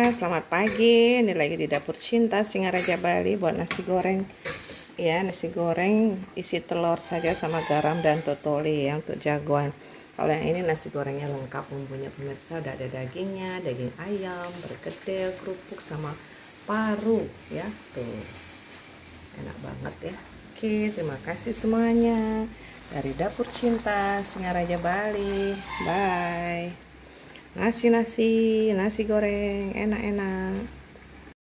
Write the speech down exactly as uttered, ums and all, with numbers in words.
semuanya, selamat pagi. Ini lagi di dapur Cinta Singaraja Bali buat nasi goreng. Ya, nasi goreng isi telur saja sama garam dan totoli yang untuk jagoan. Kalau yang ini nasi gorengnya lengkap bumbunya pemirsa, udah ada dagingnya, daging ayam, berkedel, kerupuk sama paru ya. Tuh. Enak banget ya. Oke, terima kasih semuanya. Dari dapur Cinta Singaraja Bali. Bye. Nasi-nasi, nasi goreng enak-enak.